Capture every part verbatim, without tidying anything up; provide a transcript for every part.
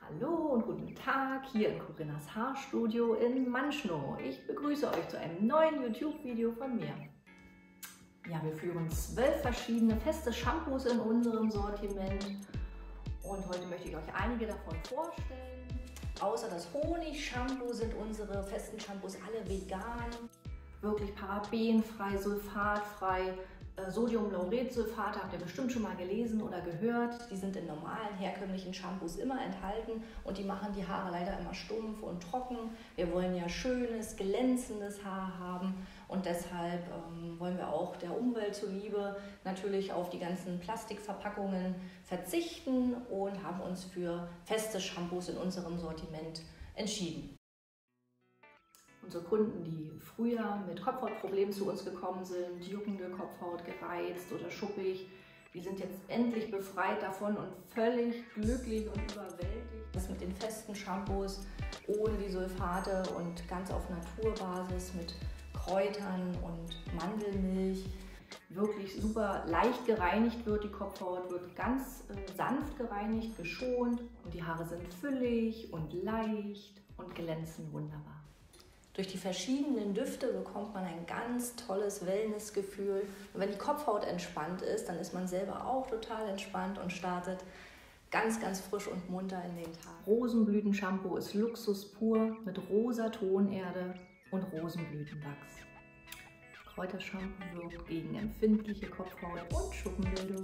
Hallo und guten Tag hier in Corinnas Haarstudio in Manchnow. Ich begrüße euch zu einem neuen YouTube-Video von mir. Ja, wir führen zwölf verschiedene feste Shampoos in unserem Sortiment und heute möchte ich euch einige davon vorstellen. Außer das Honig-Shampoo sind unsere festen Shampoos alle vegan, wirklich parabenfrei, sulfatfrei. Sodiumlauretsulfate habt ihr bestimmt schon mal gelesen oder gehört. Die sind in normalen, herkömmlichen Shampoos immer enthalten und die machen die Haare leider immer stumpf und trocken. Wir wollen ja schönes, glänzendes Haar haben und deshalb ähm, wollen wir auch der Umwelt zuliebe natürlich auf die ganzen Plastikverpackungen verzichten und haben uns für feste Shampoos in unserem Sortiment entschieden. Unsere Kunden, die früher mit Kopfhautproblemen zu uns gekommen sind, juckende Kopfhaut, gereizt oder schuppig, die sind jetzt endlich befreit davon und völlig glücklich und überwältigt. Das mit den festen Shampoos ohne die Sulfate und ganz auf Naturbasis mit Kräutern und Mandelmilch wirklich super leicht gereinigt wird. Die Kopfhaut wird ganz äh, sanft gereinigt, geschont und die Haare sind füllig und leicht und glänzen wunderbar. Durch die verschiedenen Düfte bekommt man ein ganz tolles Wellnessgefühl. Und wenn die Kopfhaut entspannt ist, dann ist man selber auch total entspannt und startet ganz, ganz frisch und munter in den Tag. Rosenblüten-Shampoo ist Luxus pur mit rosa Tonerde und Rosenblütenwachs. Kräutershampoo wirkt gegen empfindliche Kopfhaut und Schuppenbildung.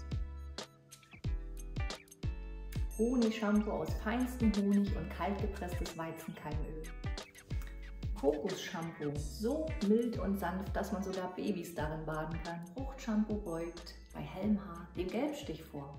Honig-Shampoo aus feinstem Honig und kaltgepresstes Weizenkeimöl. Kokos-Shampoo, so mild und sanft, dass man sogar Babys darin baden kann. Fruchtshampoo beugt bei hellem Haar den Gelbstich vor.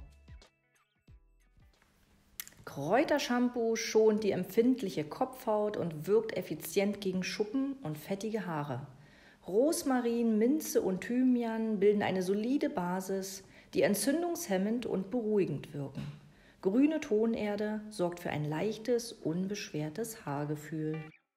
Kräutershampoo schont die empfindliche Kopfhaut und wirkt effizient gegen Schuppen und fettige Haare. Rosmarin, Minze und Thymian bilden eine solide Basis, die entzündungshemmend und beruhigend wirken. Grüne Tonerde sorgt für ein leichtes, unbeschwertes Haargefühl.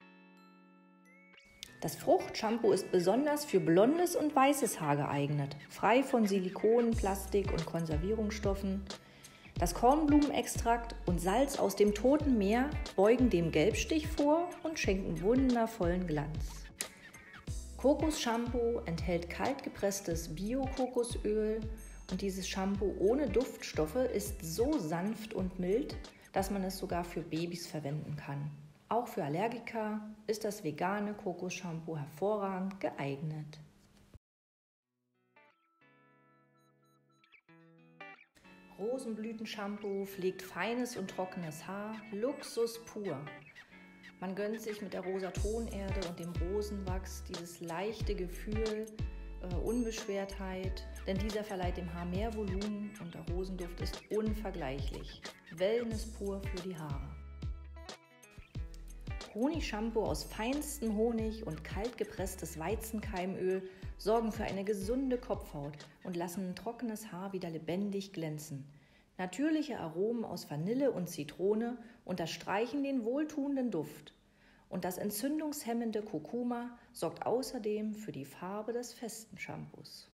Das Fruchtshampoo ist besonders für blondes und weißes Haar geeignet, frei von Silikon, Plastik und Konservierungsstoffen. Das Kornblumenextrakt und Salz aus dem Toten Meer beugen dem Gelbstich vor und schenken wundervollen Glanz. Kokos-Shampoo enthält kaltgepresstes Bio-Kokosöl und dieses Shampoo ohne Duftstoffe ist so sanft und mild, dass man es sogar für Babys verwenden kann. Auch für Allergiker ist das vegane Kokos-Shampoo hervorragend geeignet. Rosenblüten-Shampoo pflegt feines und trockenes Haar, Luxus pur. Man gönnt sich mit der rosa Tonerde und dem Rosenwachs dieses leichte Gefühl, äh, Unbeschwertheit, denn dieser verleiht dem Haar mehr Volumen und der Rosenduft ist unvergleichlich. Wellness pur für die Haare. Honig-Shampoo aus feinstem Honig und kaltgepresstes Weizenkeimöl sorgen für eine gesunde Kopfhaut und lassen ein trockenes Haar wieder lebendig glänzen. Natürliche Aromen aus Vanille und Zitrone unterstreichen den wohltuenden Duft. Und das entzündungshemmende Kurkuma sorgt außerdem für die Farbe des festen Shampoos.